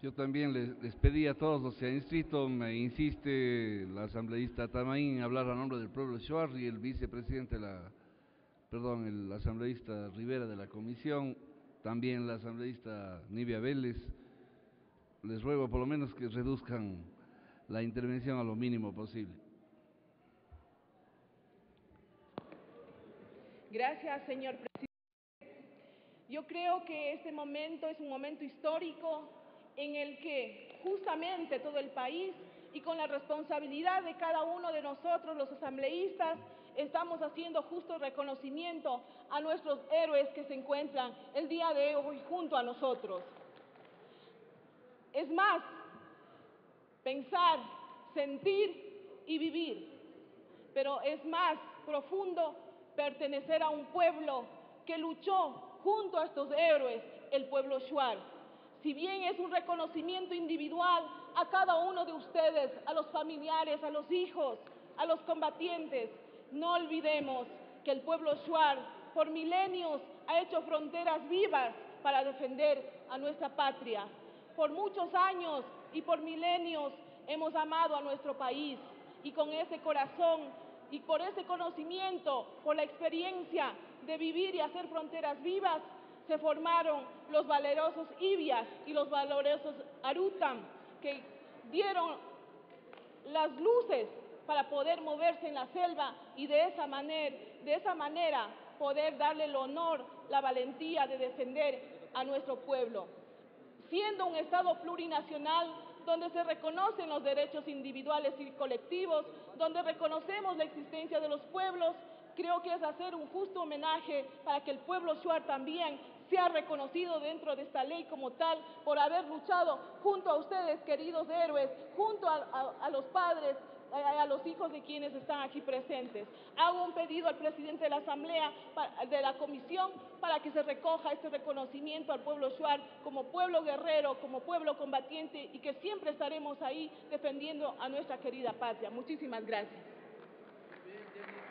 Yo también les pedí a todos los que se han inscrito, me insiste la asambleísta Tamaín en hablar a nombre del pueblo Shuar y el vicepresidente, el asambleísta Rivera de la comisión, también la asambleísta Nivia Vélez. Les ruego por lo menos que reduzcan la intervención a lo mínimo posible. Gracias, señor presidente. Yo creo que este momento es un momento histórico en el que justamente todo el país y con la responsabilidad de cada uno de nosotros, los asambleístas, estamos haciendo justo reconocimiento a nuestros héroes que se encuentran el día de hoy junto a nosotros. Es más, pensar, sentir y vivir, pero es más profundo pertenecer a un pueblo que luchó junto a estos héroes, el pueblo Shuar. Si bien es un reconocimiento individual a cada uno de ustedes, a los familiares, a los hijos, a los combatientes, no olvidemos que el pueblo Shuar por milenios ha hecho fronteras vivas para defender a nuestra patria. Por muchos años y por milenios hemos amado a nuestro país y con ese corazón y por ese conocimiento, por la experiencia de vivir y hacer fronteras vivas, se formaron los valerosos Ibias y los valerosos Arutam, que dieron las luces para poder moverse en la selva y de esa manera poder darle el honor, la valentía de defender a nuestro pueblo. Siendo un Estado plurinacional donde se reconocen los derechos individuales y colectivos, donde reconocemos la existencia de los pueblos, creo que es hacer un justo homenaje para que el pueblo Shuar también sea reconocido dentro de esta ley como tal por haber luchado junto a ustedes, queridos héroes, junto a los padres, a los hijos de quienes están aquí presentes. Hago un pedido al presidente de la Asamblea, de la Comisión, para que se recoja este reconocimiento al pueblo Shuar como pueblo guerrero, como pueblo combatiente y que siempre estaremos ahí defendiendo a nuestra querida patria. Muchísimas gracias.